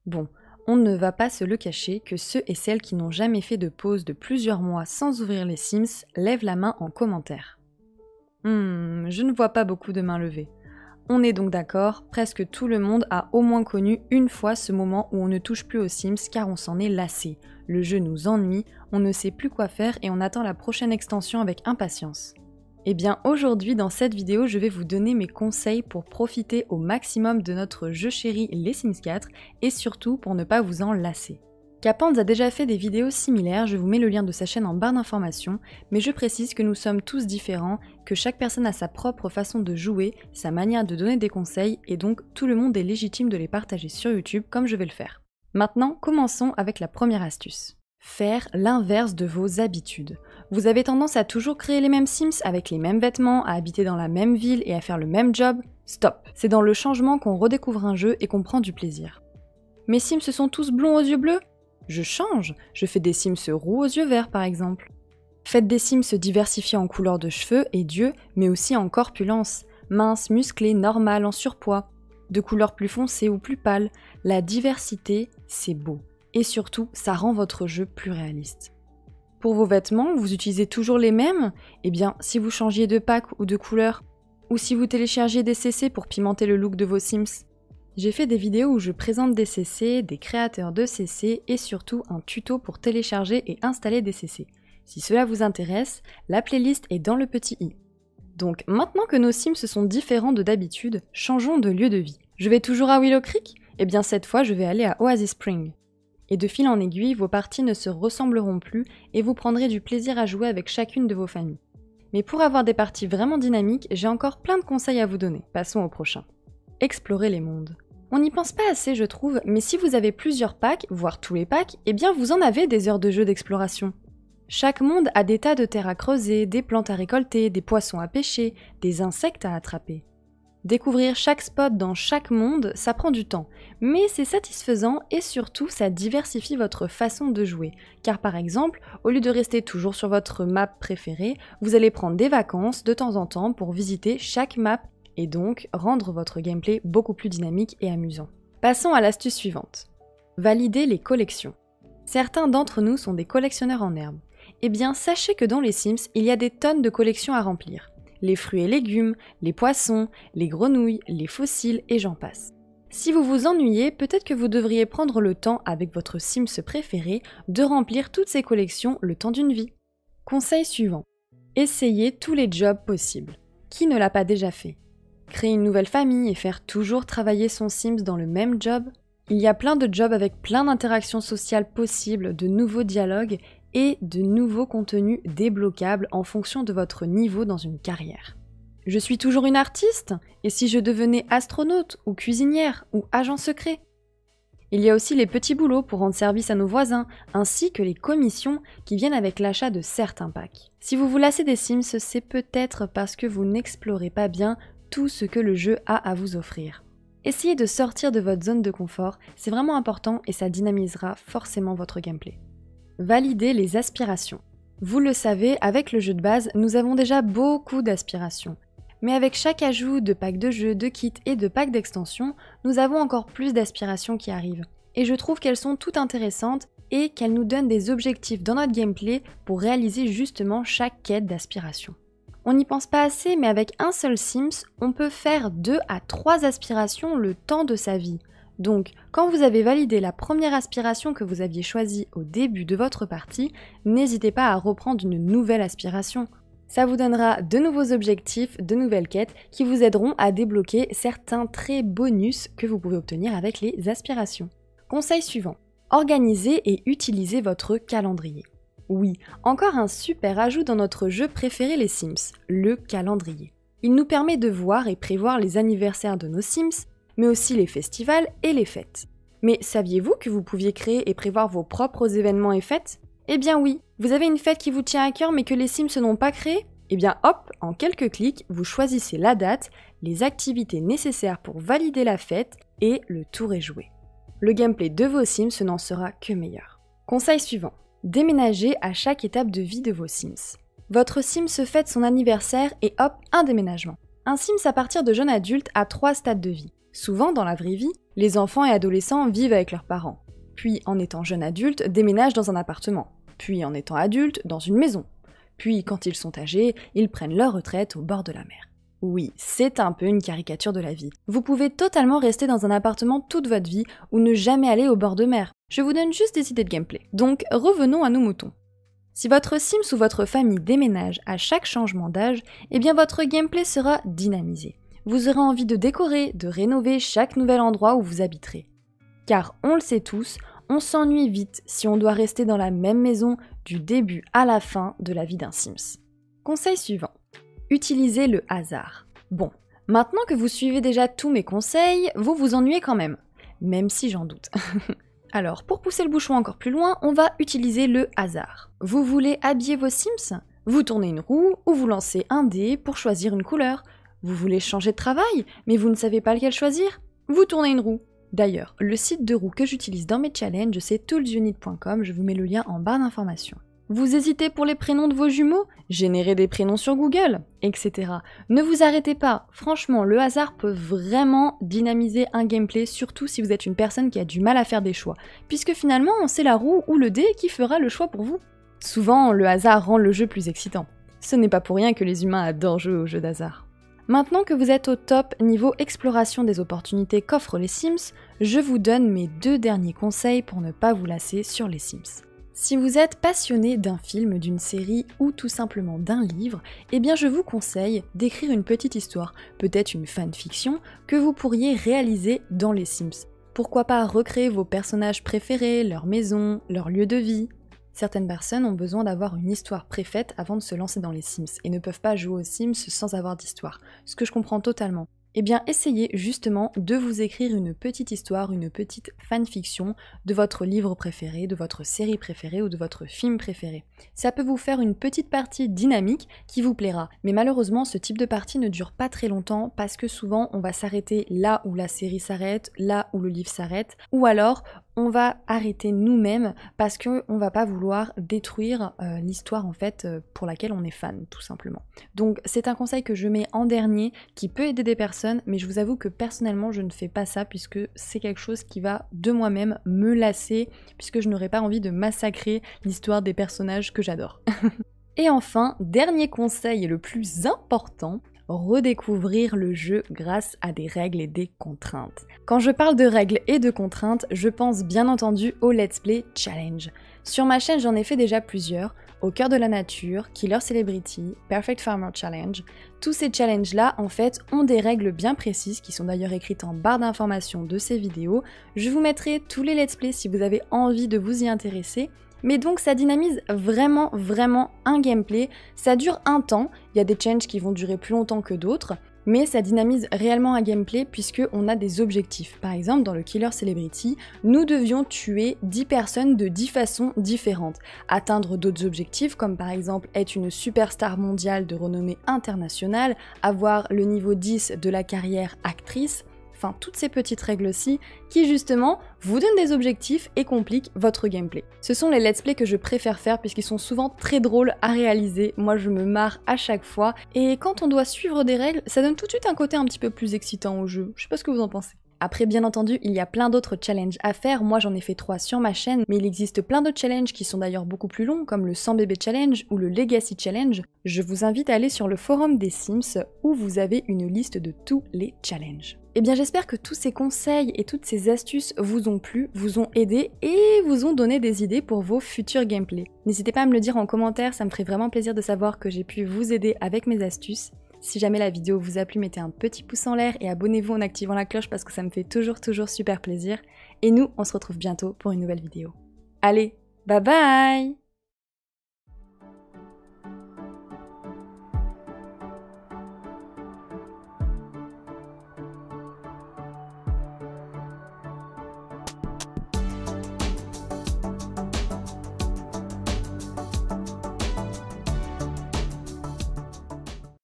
Bon, on ne va pas se le cacher que ceux et celles qui n'ont jamais fait de pause de plusieurs mois sans ouvrir les Sims lèvent la main en commentaire. Je ne vois pas beaucoup de mains levées. On est donc d'accord, presque tout le monde a au moins connu une fois ce moment où on ne touche plus aux Sims car on s'en est lassé. Le jeu nous ennuie, on ne sait plus quoi faire et on attend la prochaine extension avec impatience. Eh bien aujourd'hui dans cette vidéo je vais vous donner mes conseils pour profiter au maximum de notre jeu chéri les Sims 4 et surtout pour ne pas vous en lasser. Capans a déjà fait des vidéos similaires, je vous mets le lien de sa chaîne en barre d'informations, mais je précise que nous sommes tous différents, que chaque personne a sa propre façon de jouer, sa manière de donner des conseils, et donc tout le monde est légitime de les partager sur YouTube comme je vais le faire. Maintenant, commençons avec la première astuce. Faire l'inverse de vos habitudes. Vous avez tendance à toujours créer les mêmes Sims avec les mêmes vêtements, à habiter dans la même ville et à faire le même job. Stop! C'est dans le changement qu'on redécouvre un jeu et qu'on prend du plaisir. Mes Sims sont tous blonds aux yeux bleus? Je change, je fais des Sims roux aux yeux verts par exemple. Faites des Sims diversifiés en couleurs de cheveux et d'yeux, mais aussi en corpulence, minces, musclés, normales, en surpoids, de couleurs plus foncées ou plus pâles. La diversité, c'est beau. Et surtout, ça rend votre jeu plus réaliste. Pour vos vêtements, vous utilisez toujours les mêmes? Eh bien, si vous changiez de pack ou de couleur, ou si vous téléchargez des CC pour pimenter le look de vos Sims. J'ai fait des vidéos où je présente des CC, des créateurs de CC et surtout un tuto pour télécharger et installer des CC. Si cela vous intéresse, la playlist est dans le petit i. Donc maintenant que nos Sims sont différents de d'habitude, changeons de lieu de vie. Je vais toujours à Willow Creek? Eh bien cette fois je vais aller à Oasis Spring. Et de fil en aiguille, vos parties ne se ressembleront plus et vous prendrez du plaisir à jouer avec chacune de vos familles. Mais pour avoir des parties vraiment dynamiques, j'ai encore plein de conseils à vous donner. Passons au prochain. Explorer les mondes. On n'y pense pas assez je trouve, mais si vous avez plusieurs packs, voire tous les packs, eh bien vous en avez des heures de jeu d'exploration. Chaque monde a des tas de terre à creuser, des plantes à récolter, des poissons à pêcher, des insectes à attraper. Découvrir chaque spot dans chaque monde, ça prend du temps, mais c'est satisfaisant et surtout ça diversifie votre façon de jouer. Car par exemple, au lieu de rester toujours sur votre map préférée, vous allez prendre des vacances de temps en temps pour visiter chaque map et donc rendre votre gameplay beaucoup plus dynamique et amusant. Passons à l'astuce suivante. Valider les collections. Certains d'entre nous sont des collectionneurs en herbe. Eh bien sachez que dans les Sims, il y a des tonnes de collections à remplir. Les fruits et légumes, les poissons, les grenouilles, les fossiles et j'en passe. Si vous vous ennuyez, peut-être que vous devriez prendre le temps avec votre Sims préféré de remplir toutes ces collections le temps d'une vie. Conseil suivant. Essayez tous les jobs possibles. Qui ne l'a pas déjà fait? Créer une nouvelle famille et faire toujours travailler son Sims dans le même job? Il y a plein de jobs avec plein d'interactions sociales possibles, de nouveaux dialogues et de nouveaux contenus débloquables en fonction de votre niveau dans une carrière. Je suis toujours une artiste? Et si je devenais astronaute ou cuisinière ou agent secret? Il y a aussi les petits boulots pour rendre service à nos voisins, ainsi que les commissions qui viennent avec l'achat de certains packs. Si vous vous lassez des Sims, c'est peut-être parce que vous n'explorez pas bien tout ce que le jeu a à vous offrir. Essayez de sortir de votre zone de confort, c'est vraiment important et ça dynamisera forcément votre gameplay. Valider les aspirations. Vous le savez, avec le jeu de base, nous avons déjà beaucoup d'aspirations. Mais avec chaque ajout de packs de jeux, de kits et de packs d'extension, nous avons encore plus d'aspirations qui arrivent. Et je trouve qu'elles sont toutes intéressantes et qu'elles nous donnent des objectifs dans notre gameplay pour réaliser justement chaque quête d'aspiration. On n'y pense pas assez, mais avec un seul Sims, on peut faire 2 à 3 aspirations le temps de sa vie. Donc, quand vous avez validé la première aspiration que vous aviez choisie au début de votre partie, n'hésitez pas à reprendre une nouvelle aspiration. Ça vous donnera de nouveaux objectifs, de nouvelles quêtes qui vous aideront à débloquer certains traits bonus que vous pouvez obtenir avec les aspirations. Conseil suivant. Organisez et utilisez votre calendrier. Oui, encore un super ajout dans notre jeu préféré les Sims, le calendrier. Il nous permet de voir et prévoir les anniversaires de nos Sims, mais aussi les festivals et les fêtes. Mais saviez-vous que vous pouviez créer et prévoir vos propres événements et fêtes? Eh bien oui, vous avez une fête qui vous tient à cœur mais que les Sims n'ont pas créée? Eh bien hop, en quelques clics, vous choisissez la date, les activités nécessaires pour valider la fête et le tour est joué. Le gameplay de vos Sims n'en sera que meilleur. Conseil suivant. Déménagez à chaque étape de vie de vos Sims. Votre Sims fête son anniversaire et hop, un déménagement. Un Sims à partir de jeune adulte a 3 stades de vie. Souvent, dans la vraie vie, les enfants et adolescents vivent avec leurs parents. Puis, en étant jeunes adultes, déménagent dans un appartement. Puis, en étant adultes, dans une maison. Puis, quand ils sont âgés, ils prennent leur retraite au bord de la mer. Oui, c'est un peu une caricature de la vie. Vous pouvez totalement rester dans un appartement toute votre vie ou ne jamais aller au bord de mer. Je vous donne juste des idées de gameplay. Donc, revenons à nos moutons. Si votre Sims ou votre famille déménage à chaque changement d'âge, eh bien votre gameplay sera dynamisé. Vous aurez envie de décorer, de rénover chaque nouvel endroit où vous habiterez. Car on le sait tous, on s'ennuie vite si on doit rester dans la même maison du début à la fin de la vie d'un Sims. Conseil suivant. Utilisez le hasard. Bon, maintenant que vous suivez déjà tous mes conseils, vous vous ennuyez quand même. Même si j'en doute. Alors, pour pousser le bouchon encore plus loin, on va utiliser le hasard. Vous voulez habiller vos Sims? Vous tournez une roue ou vous lancez un dé pour choisir une couleur. Vous voulez changer de travail, mais vous ne savez pas lequel choisir? Vous tournez une roue. D'ailleurs, le site de roue que j'utilise dans mes challenges, c'est toolsunit.com, je vous mets le lien en barre d'informations. Vous hésitez pour les prénoms de vos jumeaux? Générez des prénoms sur Google, etc. Ne vous arrêtez pas, franchement, le hasard peut vraiment dynamiser un gameplay, surtout si vous êtes une personne qui a du mal à faire des choix, puisque finalement, c'est la roue ou le dé qui fera le choix pour vous. Souvent, le hasard rend le jeu plus excitant. Ce n'est pas pour rien que les humains adorent jouer aux jeux d'hasard. Maintenant que vous êtes au top niveau exploration des opportunités qu'offrent les Sims, je vous donne mes 2 derniers conseils pour ne pas vous lasser sur les Sims. Si vous êtes passionné d'un film, d'une série ou tout simplement d'un livre, eh bien je vous conseille d'écrire une petite histoire, peut-être une fanfiction, que vous pourriez réaliser dans les Sims. Pourquoi pas recréer vos personnages préférés, leur maison, leur lieu de vie. Certaines personnes ont besoin d'avoir une histoire préfaite avant de se lancer dans les Sims et ne peuvent pas jouer aux Sims sans avoir d'histoire, ce que je comprends totalement. Eh bien, essayez justement de vous écrire une petite histoire, une petite fanfiction de votre livre préféré, de votre série préférée ou de votre film préféré. Ça peut vous faire une petite partie dynamique qui vous plaira. Mais malheureusement, ce type de partie ne dure pas très longtemps parce que souvent, on va s'arrêter là où la série s'arrête, là où le livre s'arrête, ou alors on va arrêter nous-mêmes parce qu'on va pas vouloir détruire l'histoire en fait pour laquelle on est fan, tout simplement. Donc c'est un conseil que je mets en dernier qui peut aider des personnes, mais je vous avoue que personnellement je ne fais pas ça puisque c'est quelque chose qui va de moi-même me lasser puisque je n'aurais pas envie de massacrer l'histoire des personnages que j'adore. Et enfin, dernier conseil et le plus important, redécouvrir le jeu grâce à des règles et des contraintes. Quand je parle de règles et de contraintes, je pense bien entendu au Let's Play Challenge. Sur ma chaîne, j'en ai fait déjà plusieurs, Au cœur de la nature, Killer Celebrity, Perfect Farmer Challenge. Tous ces challenges-là, en fait, ont des règles bien précises qui sont d'ailleurs écrites en barre d'informations de ces vidéos. Je vous mettrai tous les Let's Play si vous avez envie de vous y intéresser. Mais donc ça dynamise vraiment un gameplay, ça dure un temps, il y a des challenges qui vont durer plus longtemps que d'autres, mais ça dynamise réellement un gameplay puisqu'on a des objectifs. Par exemple, dans le Killer Celebrity, nous devions tuer 10 personnes de 10 façons différentes, atteindre d'autres objectifs comme par exemple être une superstar mondiale de renommée internationale, avoir le niveau 10 de la carrière actrice, enfin toutes ces petites règles-ci qui justement vous donnent des objectifs et compliquent votre gameplay. Ce sont les let's play que je préfère faire puisqu'ils sont souvent très drôles à réaliser, moi je me marre à chaque fois, et quand on doit suivre des règles, ça donne tout de suite un côté un petit peu plus excitant au jeu, je sais pas ce que vous en pensez. Après, bien entendu, il y a plein d'autres challenges à faire, moi j'en ai fait 3 sur ma chaîne, mais il existe plein d'autres challenges qui sont d'ailleurs beaucoup plus longs, comme le 100 bébés challenge ou le Legacy challenge. Je vous invite à aller sur le forum des Sims, où vous avez une liste de tous les challenges. Eh bien j'espère que tous ces conseils et toutes ces astuces vous ont plu, vous ont aidé et vous ont donné des idées pour vos futurs gameplays. N'hésitez pas à me le dire en commentaire, ça me ferait vraiment plaisir de savoir que j'ai pu vous aider avec mes astuces. Si jamais la vidéo vous a plu, mettez un petit pouce en l'air et abonnez-vous en activant la cloche parce que ça me fait toujours super plaisir. Et nous, on se retrouve bientôt pour une nouvelle vidéo. Allez, bye bye!